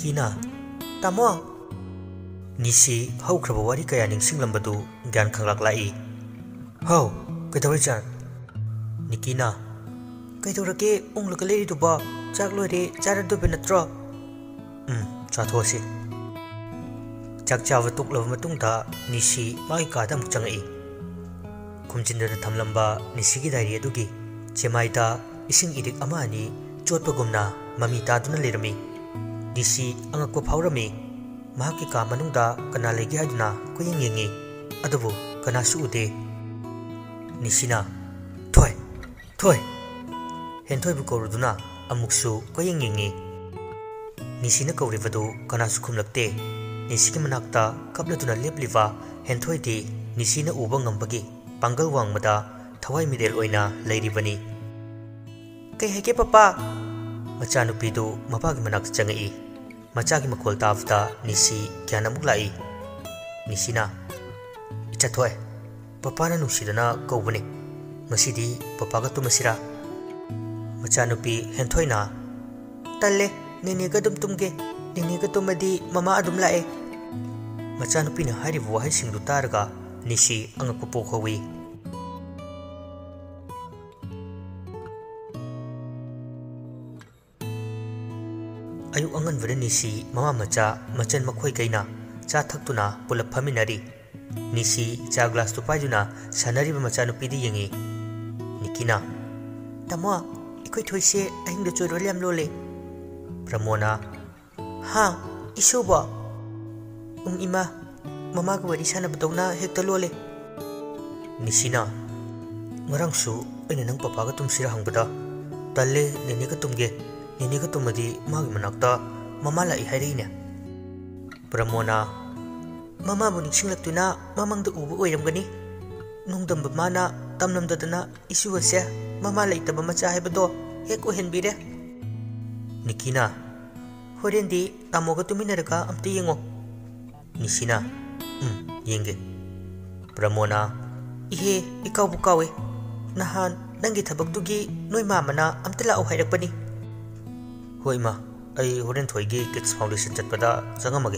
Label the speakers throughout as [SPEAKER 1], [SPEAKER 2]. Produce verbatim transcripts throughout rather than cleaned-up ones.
[SPEAKER 1] Nikina, tamo. Nisi hau kraba wari kaya ningsing lambadu gyan khanglak lai. Hau, kaitawari chan. Nikina, kaitawrake onglaga leri duba chak loire charan dobe natro. Um, chathosi. Chak chawa tuklava matungda Nisi mai kada amuk changai. Kumjindana thamlamba Nisigi dairi adugi chemaida ising idik ama ani chotpagumna mami taduna lerami. Nisi angakwa phawrami. Mahaki ka manungda kana legi haduna kuyeng yengi. Adubu kana su ude. Nisina, thoi, thoi. Henthoi bu kauruduna amuksu kuyeng yengi. Nisina kaurivadu kana su khumlakte. Nisigi manakta kapladuna lepliva henthoi di Nisina uba ngambagi pangal wangmada thawai midel oina leiribani. Kay heke papa? Machanupidu mapagi manak changai. Machagi makol tavda Nisi kya namuk lai. Nisina, ichathoy, papa na nusidana kaubani. Masidi papa ka tumasira. Machanupi henthoy na. Talle, nene ka dum tumge. Nene ka tumadi mama adum lae. Machanupi na haribu wahay singdu targa Nisi ang akupukhawi. Ayuk angan vada Nisi mama macha machan makhoi kaina cha thaktuna pulap phaminari. Nisi cha glass tu paiduna sanari ba macha nupi di yengi. Nikina, tamo ikoi thoise ahing do choro liam lole. Pramona, ha isuba. Um ima mama ko wari sana batawna hekta lole. Nisina, ngarangsu aina nang papa ka tumsira hangbada. Talle nene ka tumge. Nene ka tumadi magi manakta mama lai hairina. Pramona, mama bu ningsinglagtuna mamangda ubu oiramgani. Nungdamba mana tamnamdadana isu asya mama laitaba macha haibado hek ohenbire. Nikina, horendi tamoga tuminaraga amte yengo. Nisina, um yenge. Pramona, ihe ikaw bukawe. Nahan nangi thabaktugi noy mamana amte lao hairakpani. Hoi ma, ay horen thoigi Kids Foundation chatpada changamage.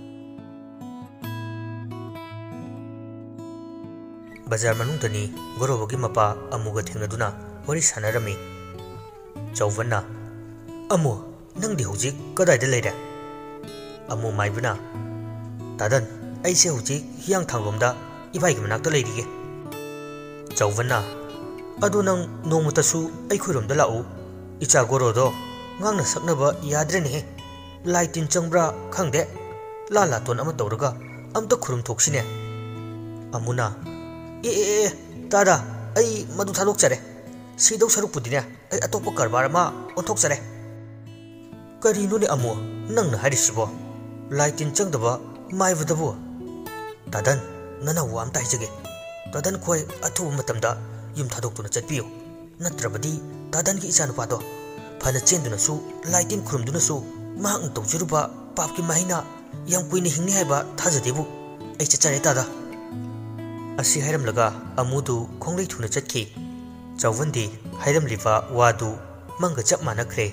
[SPEAKER 1] Bazar manungdani gorobogi mapa amuga thengaduna wari sanarami. Chauvanna, amu nangdi hojik kadaida leire? Amu maibuna, tadan aise hojik hiyang thanglomda ibai gi manakta leirige. Chauvanna, adu nang nongmutasu ai khoiromda lau icha gorodo ngang saknaba yadrene laitin changbra khangde la la ton ama tawraga amta khurum thoksine. Amuna, e e e tada ai madu thalok chare sidau saruk pudine ai atopa karbar ma onthok chare. Kari no ne amu nang na harisibo laitin changdaba maivadabu. Tadan nana wam tai jage. Tadan khoi athu matamda yum thadok tuna chatpiyo. Natrabadi tadan gi ichanu pado Pana chenduna su laitin khurumduna su mahang tawjiruba papki mahina yang kuina hingni haiba thajadebu ai chachare tada. Asi hairam laga amudu khonglei thuna chatki. Chawandi hairam liva wadu manga chap manakre.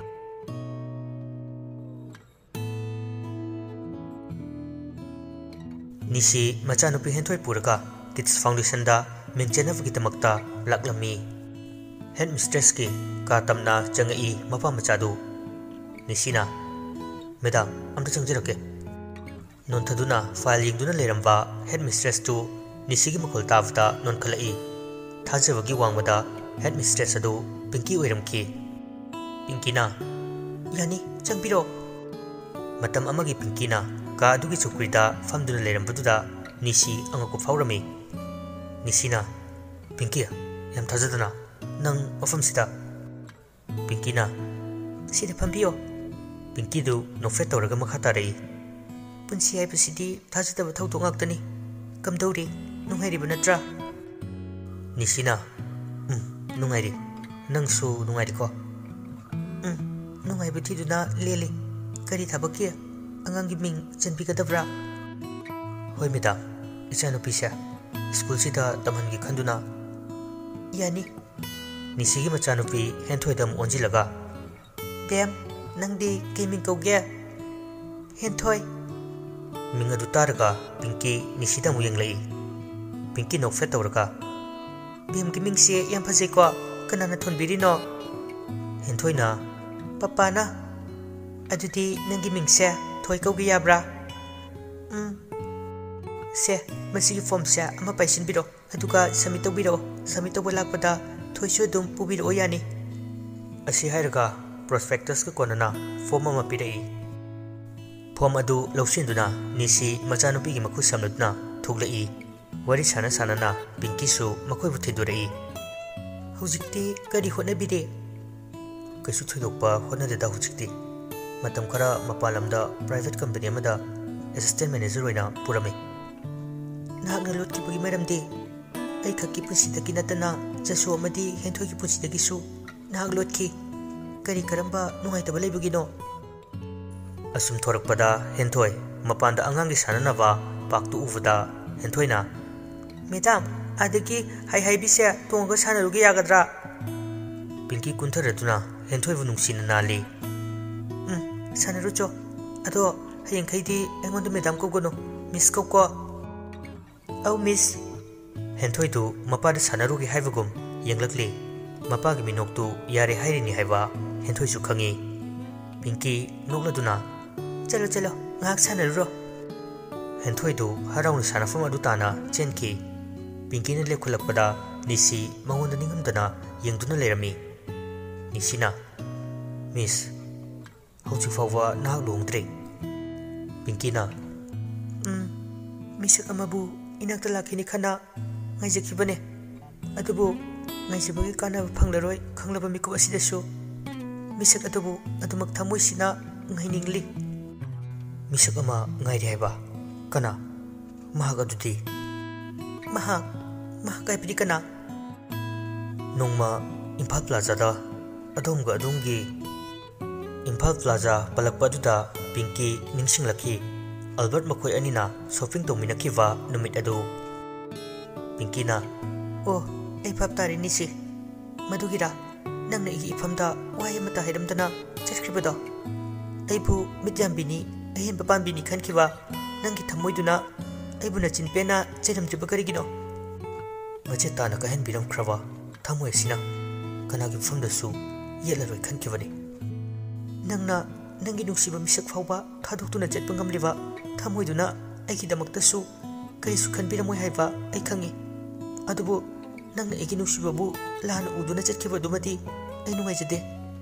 [SPEAKER 1] Nisi machanupi henthoi puraka Kids Foundation da mingchenavgi tamakta laklami. Headmistress ki katamna changai mapa machadu. Nisina, Madam, amta changjirake. Non thaduna file yingduna leramba headmistress tu Nisigi makol tavda non khalai. Thajawagi wangmada headmistress adu Pinky oiramki. Pinkina, yani changbiro. Matam amagi Pinkina ka adugi chukrida famduna lerambaduda Nisi angaku phawrami. Nisina, Pinky, yam thajadana. Nang mafam sida. Pinkina, sida pambiyo. Pinky du nofret tawraga makhatare. Punsi ai pasidi thajadaba thawto ngaktani. Kamdawri nunghairiba natra. Nisina, um nunghairi. Nangsu nunghairi ko. Um nunghairiba thiduna lele. Kari thabaki angangi ming chanbigadabra. Hoi madam, ichanupi sya school sida tamhangi khanduna. Yani Nisigi machanupi henthoi dam onjilaga. Dem, nangdi gaming kauge.
[SPEAKER 2] हेंथोई
[SPEAKER 1] मिंग अदु तारगा पिंकी निशिदा मु यंगलई पिंकी नोफे तौरगा
[SPEAKER 2] बीम की मिंग से याम फजे को कनाना थोनबिरिनो
[SPEAKER 1] हेंथोइना
[SPEAKER 2] पप्पाना अदुदी नंगी मिंग से थोई कौगी याब्रा उम से मसी फॉर्म से अमा पैसिन बिरो अदुगा सबमिट तौबिरो सबमिट तौब लापदा थोइसु दुम पुबिरो यानी
[SPEAKER 1] असी हायरगा प्रोस्पेक्टस के कोनना फॉर्म अमा पिरई फॉर्म अदु लौसिनदुना निसी मचानुपी की मखु समलुदना थुगलई वरी साना साना पिंकी सु मखोइबु थिदुरई
[SPEAKER 2] हुजिक्ति करी होनबिदे
[SPEAKER 1] कैसु थोइदोकपा होनदेदा हुजिक्ति मतम खरा मपालमदा प्राइवेट कंपनी अमदा असिस्टेंट मैनेजर होइना पुरमे
[SPEAKER 2] नागना लोटकिबगी मरमदे आई खक्की पुंसिदगी नतना जसु अमदी हेंथोइगी पुंसिदगिसु नाग लोटकी करी करंबा नुंगाइतबा लेबगिनो
[SPEAKER 1] असुम थोरकपदा हेंथोइ मपानदा अंगांगी साननाबा पाक्तु उबदा हेंथोइना
[SPEAKER 2] मैडम आदगी हाई हाईबीसे तोंगा सानरुगे यागद्रा
[SPEAKER 1] पिंकी कुंथरदुना हेंथोइबु नुंसिना नाली
[SPEAKER 2] उम सानरुचो अदो हयंखैदी एंगोंद मैडम कोगोनो मिस कोको औ मिस
[SPEAKER 1] हेंथोइदु मपादा सानरुगे हाइबगुम यंगलकली मपागी मिनोक्तु यारे हाइरिनी हाइबा हेंथोइसु खंगी पिंकी नोकलदुना
[SPEAKER 2] चलो चलो ngak sanaruro
[SPEAKER 1] हेंथोइदु हराउन सानफम अदु ताना चेनकी पिंकी ने लेखुलकपदा निसी मंगोंद निंगमदना यंगदुना लेरमी निसीना मिस हौजी फावा नाग लोंद्रे पिंकीना
[SPEAKER 2] उम मिसक अमबु इनाक्ता लाखिनि खना ngaijekibane adubu ngaijebagi kana phanglaroi khanglaba miku asidasu misak adubu adumak thamoisina ngainingli
[SPEAKER 1] मिसक अमा ngairi haiba kana mahag adudi
[SPEAKER 2] mahag mahag kai pidi kana
[SPEAKER 1] nongma Imphal Plaza da adom ga adumgi Imphal Plaza palakpa duda Pinky ningsinglaki Albert makoi anina shopping tominakiwa numit adu Pinky na
[SPEAKER 2] oh ei phap tari nisi madugira nangna igi ifamda wai mata hairamdana cheskribado aibu midyambini ahen babambini khankiwa nangi thamoiduna aibuna chinpena cheramjiba karigino
[SPEAKER 1] mache tana kahen biram khrawa thamoi sina kanagi famdasu yelaroi khankibani
[SPEAKER 2] nangna nangi nusiba misak phawba thadukuna chetpa ngamliwa thamoiduna aigi damaktasu karisu khanbiramoi haiba ai khangi adubu nangna aigi nusibabu lana uduna chetkiba dumati ai nungaijade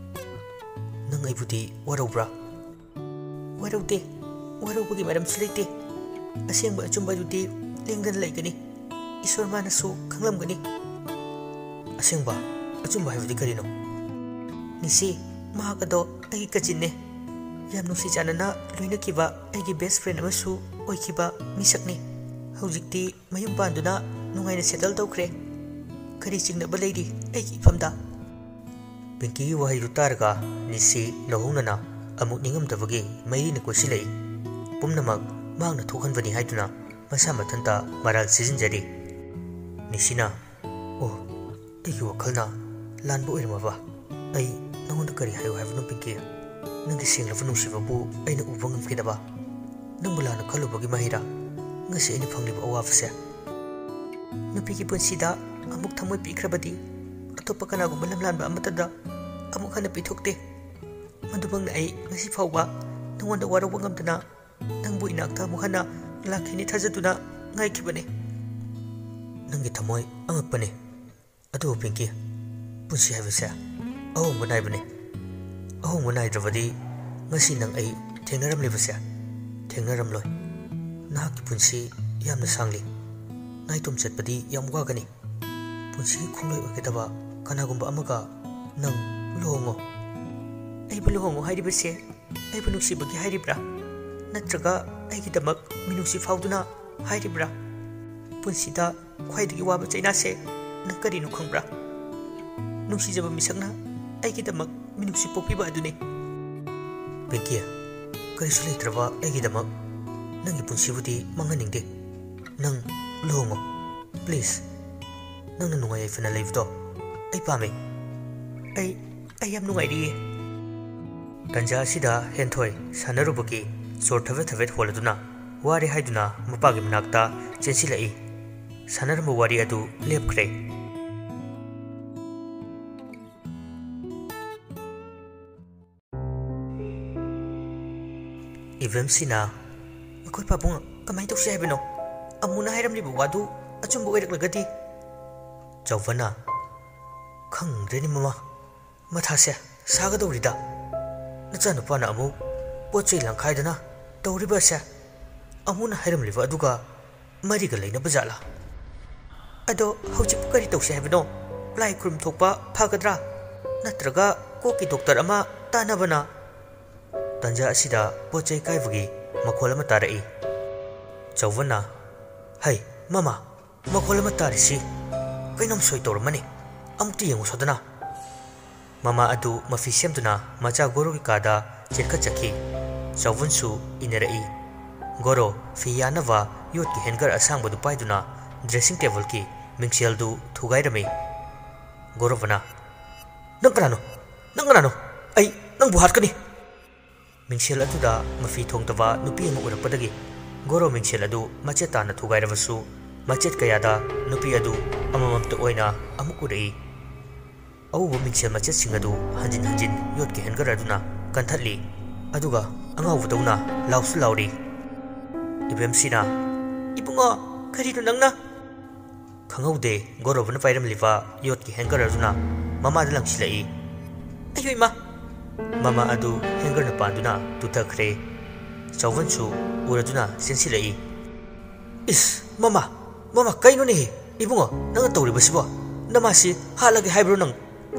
[SPEAKER 1] nang aibudi warobra
[SPEAKER 2] waraude waraubugi maram suleite asengba achumba dudi lengdan laigani iswar manasu khanglamgani
[SPEAKER 1] asengba achumba haibudi karino
[SPEAKER 2] nisi mahakado ai kajinne yam nusi janana loina kiba ai best friend amasu oikiba misakni haujikti mayum panduna nungaina settle tawkre kari chingna baleidi ai ifamda
[SPEAKER 1] Pinky wahi rutarga nisi nahungnana amuk ningamdabagi mairina kosilai pumnamak mangna thokhanbani haiduna masa mathanta maral sizinjari nisina oh aigi wakhalna lanba oiramaba ai nangonda kari hayo haibanu Pinky nangi senglaba nungsibabu aina uba ngamkidaba nangbu lana khalubagi mahira ngasi aina phangliba awabase
[SPEAKER 2] nupigi punsida amuk thamoi pikrabadi atopa kanagumba lamlanba amatada amuk hana pithokte madubang ai ngasi fawba nangonda warauba ngamdana nangbu inakta muhana lakhini thajaduna ngaikibane
[SPEAKER 1] nangi thamoi angakpane adu Pinky punsi haibase ahongba naibane ahongba naidravadi ngasi nang ai thengnaram lebase thengnaram loi nahaki punsi yamna sangli naitum chetpadi yam wagani punsi khungloi ogedaba kanagumba amaga nang luhongo
[SPEAKER 2] aibu luhongo hairibase aibu nuksibagi hairibra natraga aigidamak minusi fauduna hairibra punsida khwaidagi waba chainase nang karinu khangbra nuksijaba misakna aigidamak minusi popiba adune
[SPEAKER 1] Pinky karisu leitraba aigidamak nangi punsibudi manganingde nang luhongo please nangna nungai fana leivdo ai pame
[SPEAKER 2] ai ai yam nungai ri
[SPEAKER 1] tanja sida henthoi sanarubagi sor thavet thavet holaduna wari haiduna mapagi manakta chensilai sanaramba wari adu lepkhre Ivemsina makoi pabung kamai tawsi haibano amuna hairamliba wadu achumba oiraklagadi Chawvana khangdreni mama mathase sagadorida nachanupana amu pochei langkhaidana tawriba se amuna hairamliba aduga mariga leina bajala ado hauji kari tawsi haibano lai khrum thokpa phagadra natraga koki doctor ama tanabana Tanja asida pochei kaibagi makhol ama tarai Chawvana hai mama makhol ama tarisi kainam soi tormani amti yengu sodana mama adu mafi semduna macha goro ki kada chelka chakhi Chawvansu inerai goro fi yanava yot ki hengar asang badu paiduna dressing table ki mingsial du thugai rame goro vana nang kanano nang kanano ai nang buhat kani Mingsial adu da mafi thongtava nupi ama urapadagi goro mingsial adu macheta na thugai ravasu machet kayada nupi adu amamamta oina amuk urai awu mingsial machet sing adu hanjin hanjin yot ki hengar aduna kanthatli aduga angau waduna lausu lauri Ivemsina ibunga kari nu nangna khangaude goro bana pairam liva yot ki hengar aduna mama da langsilai ayoi ma Mama adu hengar na panduna tutakre Chawvansu uraduna sensilai Is mama mama kaino ni ibungo nang tawriba sibo namasi halagi haibro nang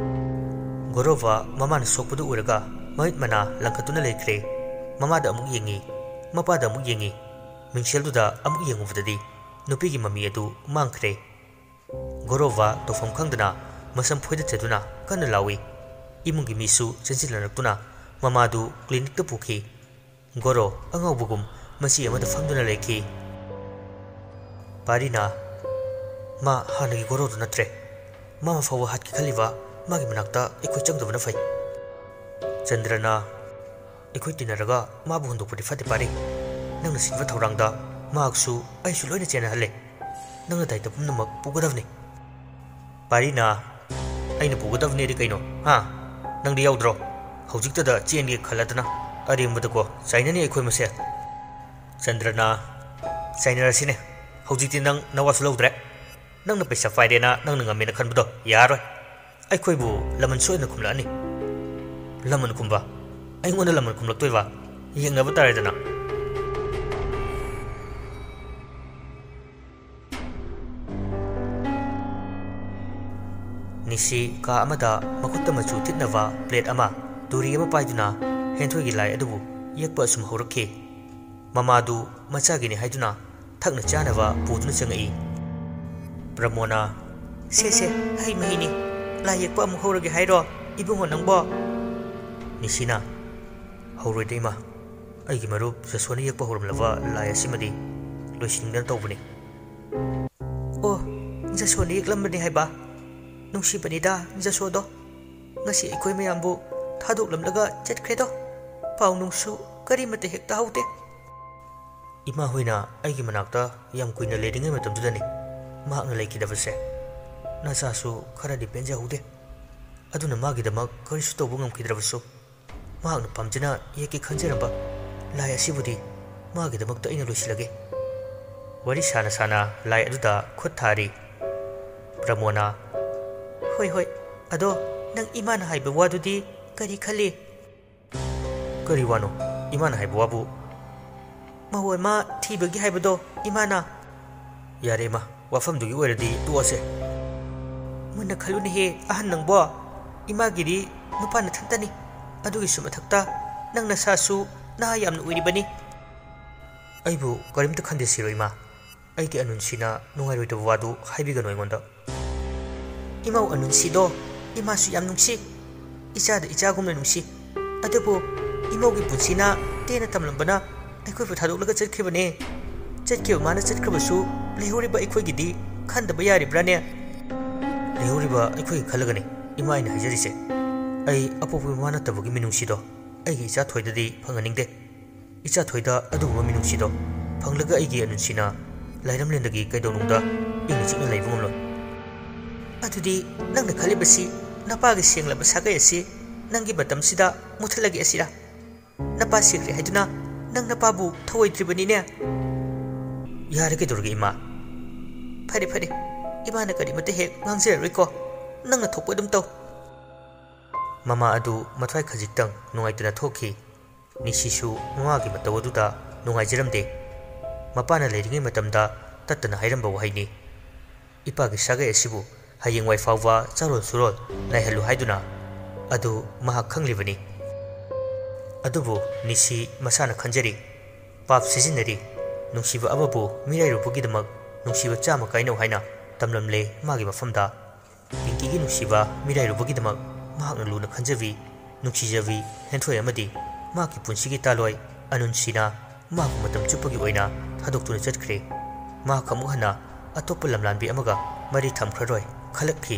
[SPEAKER 1] Gorova mama na sokpudu uraga mahit mana langkatuna lekre mama da amuk yengi mapa da amuk yengi mingsial du da amuk yengu vdadi nupi gi mami adu mangkre Gorova tofam khangdana masam phoida chaduna kana lawi Imungi misu sensilanakuna mamadu clinic ta pukhi goro angau bugum masi amada famduna leki parina ma hanagi goro du natre mama fawa hat ki khaliwa magi manakta ekoi changdabana fai Chandrana ekoi tinaraga ma bu hundu pudi fati pari nangna sinwa thorangda maaksu aisu loina chena hale nangna daita pumnamak pugadavni parina aina pugadavni ri kaino ha Nang di yaudro hojikta da chen gi khaladna arimba ko chaina ni ekhoi mase Chandrana chaina rasine hojikti nang nawas lodre nang na pesa faide na nang nga mena khanbudo yaroi ekhoi bu laman soina khumla ani laman khumba ai ngona laman khumlak toiwa yengna batare dana Nisi ka amada makutta machu titnava plate ama duri ama paiduna henthoi gi lai adubu yekpa sum horakhe mamadu macha gi ni haiduna thakna chanava puduna changai Pramona se se hai mahini lai yekpa am horage hairo ibungo nangbo Nisina horoi deima ai gi marup jaswani yekpa horam lava lai asimadi loisingdan tawbuni Oh jaswani yeklambani haiba Nungsi panida jasodo ngasi ekoi mayambu thaduk lamlaga chetkredo pau nungsu kari mate hekta haute Ima hoina aigi manakta yam kuina ledingai matam judani mahakna laikidabase nasasu khara dipenja hude aduna magi damak karisu tobu ngamkidrabasu mahakna pamjina yeki khanjeramba lai asibudi magi damakta ina loisilage wari sana sana lai aduda khut thari Pramona Hoi hoi ado nang imana haiba wadudi kari khali Kari wano imana haiba wabu Mahoi ma thibagi haibado imana Yare ma wafam dugi oiradi tuwase Muna khaluni he ahan nang bo Imagiri nupana thantani Adugi sumathakta nang nasasu na yamna uiribani Aibu karimta khande siro ima Aiki anunsina nungairoi wadu haibigano ingonda Imau anunsido imasu yam nungsi ichada ichagumna nungsi adubu imau gi punsina tena tamlambana aikoi pu thaduk laga chatkhibane chatkhib mana chatkhbasu lehuriba aikoi gidi khandaba yaribrane lehuriba aikoi khalagane ima ina hajarise ai apopu mana tabugi minungsido ai gi cha thoidadi phanganingde इचा थोइदा अदुगुम मिनुंगसिदो फंगलगा आइगी अनुनसिना लाइरमलेंदगी कैदौनुंगदा इंग चिंग लेबु ngomlo
[SPEAKER 2] अदुदी नंग खलिबसी नपागी सेंगलब सागै असि नंगी बतमसिदा मुथलगी असिरा नपा सिग्रे हाइदुना नंग नपाबु थवैद्रिबनिने
[SPEAKER 1] यारे कैदौरगे इमा
[SPEAKER 2] फरे फरे इमा न करी मते हेक ngangjeraroiko नंग थोपो दम तौ
[SPEAKER 1] ममा अदु मथ्वाइ खजिक्तंग नुंगाइतना थोखि निसिसु ममागी मतौ अदुदा नुंगाइजरमदे मपाना लेरिङै मतमदा तत्तना हाइरमबा वहाइनि इपागी सागै असिबु हयेंग वाइ फाववा चारोल सुरोल नाइहलु हाइदुना अदु महाक खंगलिबनि अदुबु निसि मसाना खंजरी पाप सिजिनरी नुंसिबा अबबु मिराइरुबुगिदमक नुंसिबा चामा काइनौ हाइना तमलमले मागी मफमदा पिंकीगी नुंसिबा मिराइरुबुगिदमक महाकना लुना खंजवी नुंसिजवी हेंथोय अमदि माकी पुंसिगी तालोय अनुनसिना माकु मतम चुपगी ओइना थादोक्तुना चटख्रे माक अमु हना अतोप लमलानबी अमगा मरी थमख्ररोय खलखी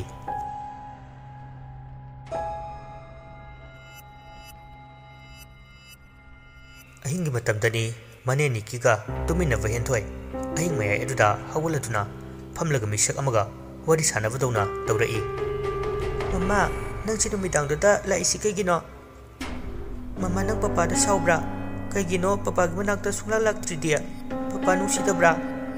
[SPEAKER 1] अहिंगी मतमदनी मने निकीगा तुमिनबा हेंथोय अहिंग मयाय अदुदा हवलदुना फमलगा मिसक अमगा वरी सानबदौना तौरई
[SPEAKER 2] मम्मा नंग ची नुमिदांगददा लाइसि कैगिनो मम्मा नंग पपादा साउब्रा कैगिनो पपागी मनाक्ता सुंगला लाक्त्रिदि पपा नुंसिदब्रा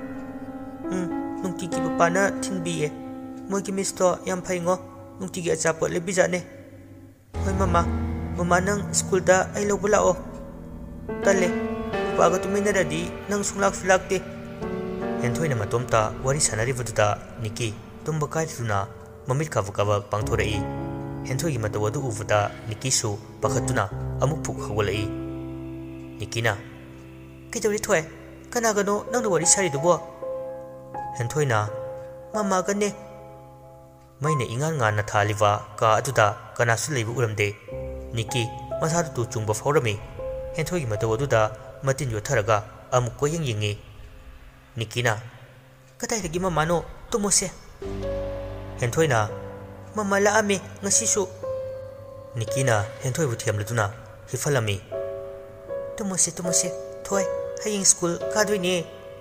[SPEAKER 2] उम नुंतिगी पपाना थिनबिये मोगी मिस्तो याम फैंगो नुंतिगी अचापोट लेबिजाने होय मम्मा मम्मा नंग स्कूलदा आई लौबा लाओ तले पपागा तुमिनरदि नंग सुंगलाक्सु लाक्ते
[SPEAKER 1] हेंथोयना मतोमता वरी सानरिबदुदा निकी तुम्बा काइदुना ममित काबु काबा पांथोरई हेंथोयगी मतौ अदु उबदा निकीसु पखतुना अमुक फुक हवलई निकीना
[SPEAKER 2] कैदौरि थोय कनागनो नंग वरी सारिदुबो
[SPEAKER 1] हेंथोयना
[SPEAKER 2] मम्मा गने
[SPEAKER 1] मैना इंगान गाना थालिबा का अदुदा कनासु लेबु उरमदे निकी मसादु तु चुंबा फौरमी हेंथोयगी मतौ अदुदा मतिन योथरगा अमुक कोयंग यिंगी निकीना
[SPEAKER 2] कदाइदगी मम्मानो तुमोसे
[SPEAKER 1] हेंथोयना
[SPEAKER 2] मम्मा लाअमे ngasisu
[SPEAKER 1] निकीना हेंथोयबु थियमलदुना हिफलमी
[SPEAKER 2] तुमोसे तुमोसे थोय हयिंग स्कूल कादुइने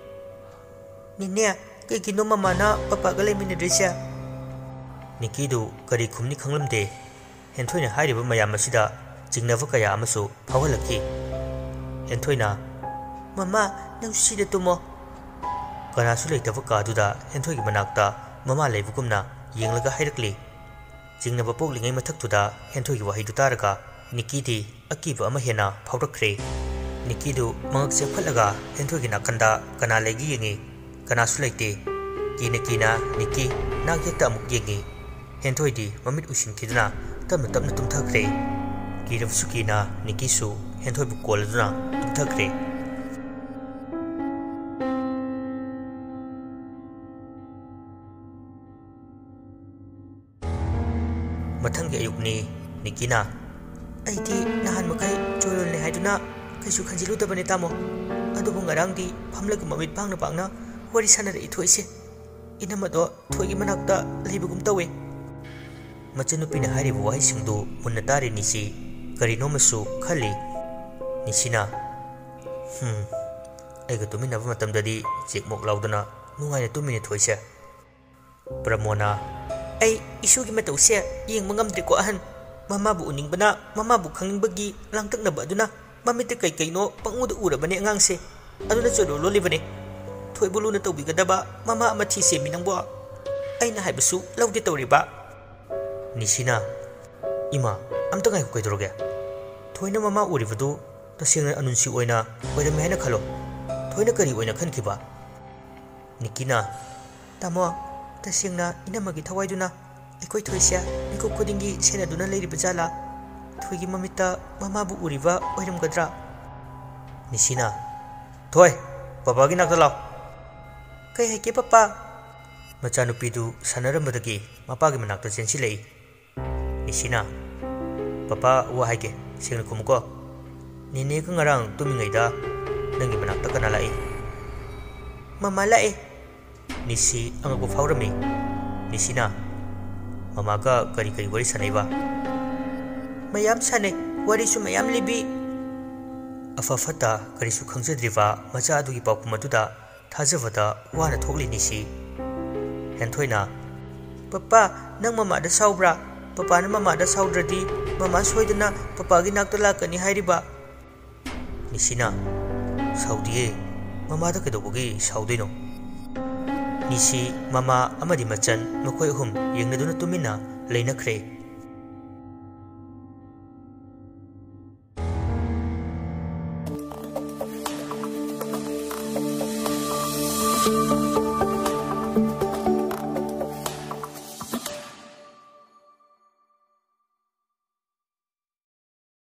[SPEAKER 2] निने कैगिनो मम्माना पपागा लेमिनद्रिसा
[SPEAKER 1] निकीदु करी खुमनी खंगलमदे हेंथोयना हाइरिबा मयाम असिदा जिंगनबा कया अमसु फावहलखि हेंथोयना
[SPEAKER 2] मम्मा नंग सिदा तुमो
[SPEAKER 1] कनासु लेतबा कादुदा हेंथोयगी मनाक्ता ममा लेबुगुमना येंगलगा हाइरकली जिंगनबा पोगलिङै मथक्तुदा हेंथोयगी वाहिदु तारगा निकीदी अकीबा अमा हेना फावरखरे निकीदु मंगक सेफलगा हेंथोयगी नाकंदा कना लेगी येंगी कनासु लेते कीना कीना निकी नागयेक्ता अमुक येंगी हेंथोयदी ममित उसिनखिदुना तमना तमना तुमथखरे कीरबसु कीना निकीसु हेंथोयबु कोलदुना तुमथखरे मथंगी अयुकनी निकीना
[SPEAKER 2] अइदी नहान मखै चोयलने हाइदुना कैसु खंजिलुदबने तामो अदुबु ngaraंगदी फमलग ममित पांगना पांगना वरी सानरे इथोइसे इनमदो थोइगी मनाक्ता लेबुगुम तवे
[SPEAKER 1] मचनुपिना हारिबु वाहिसिंगदु मुन्ना तारि निसी करिनोमसु खली निसिना हम एगा तुमिनबा मतमददी चेकमोक लाउदना नुंगाइना तुमिने थोइसे प्रमोना
[SPEAKER 2] आई इशुगी मतौसे येंगबा ngamद्रिको अहन ममाबु उनिंगबना ममाबु खंगिंगबगी लांगतकनबा अदुना ममित कई कईनो पंगुद उरबने अंगांगसे अदुना चोलो लोलिबने थोइबुलुना तौबिगदबा ममा अमथि सेमिनंगबो अइना हाइबसु लौगे तौरिबा
[SPEAKER 1] निसिना इमा अमता गाइको कैदरोगे थोइना ममा उरिबदु तसेंगना अनुनसि ओइना ओइरमे हाइना खलो थोइना करी ओइना खनखिबा निकीना
[SPEAKER 2] तामो तसेंगना इनमगी थवाइदुना एकोइ थोइसिया निको खुदिंगी सेनादुना लेरिबा जाला थोइगी ममिता ममाबु उरिबा ओइरमगद्रा
[SPEAKER 1] निसिना थोय पापागी नाक्ता लाओ
[SPEAKER 2] कई हाइके पप्पा
[SPEAKER 1] मचानुपीदु सानरमबदगी मपागी मनाक्ता चेंसिलई निसिना पपा वा हाइके सेंगना खुमको निने का ngarang तुमिङैदा नंगी मनाक्ता कना लाई
[SPEAKER 2] ममा लाए
[SPEAKER 1] निसी अंगबु फावरमी निसिना ममा का करी करी वरी सनैबा
[SPEAKER 2] मयाम साने वरी सु मयाम लिबी
[SPEAKER 1] ꯑꯐ ꯐꯠꯇ ꯀꯔꯤꯁꯨ ꯈꯪꯖꯗ꯭ꯔꯤꯕ ꯃꯆꯥ ꯑꯗꯨꯒꯤ ꯄꯥꯎꯈꯨꯝ ꯑꯗꯨꯗ ꯊꯥꯖꯕꯗ ꯋꯥꯅ ꯊꯣꯛꯂꯤ ꯅꯤꯁꯤ꯫ ꯍꯦꯟꯊꯣꯏꯅ
[SPEAKER 2] ꯄꯄꯥ ꯅꯪ ꯃꯃꯥꯗ ꯁꯥꯎꯕ꯭ꯔꯥ? ꯄꯄꯥꯅ ꯃꯃꯥꯗ ꯁꯥꯎꯗ꯭ꯔꯗꯤ ꯃꯃꯥ ꯁꯣꯏꯗꯅ ꯄꯄꯥꯒꯤ ꯅꯥꯛꯇ ꯂꯥꯛꯀꯅꯤ ꯍꯥꯏꯔꯤꯕ꯫
[SPEAKER 1] ꯅꯤꯁꯤꯅ ꯁꯥꯎꯗꯤꯌꯦ, ꯃꯃꯥꯗ ꯀꯩꯗꯧꯕꯒꯤ ꯁꯥꯎꯗꯣꯏꯅꯣ? ꯅꯤꯁꯤ ꯃꯃꯥ ꯑꯃꯗꯤ ꯃꯆꯟ ꯃꯈꯣꯏ ꯑꯍꯨꯝ ꯌꯦꯡꯅꯗꯨꯅ ꯇꯨꯃꯤꯟꯅ ꯂꯩꯅꯈ꯭ꯔꯦ꯫
[SPEAKER 3] you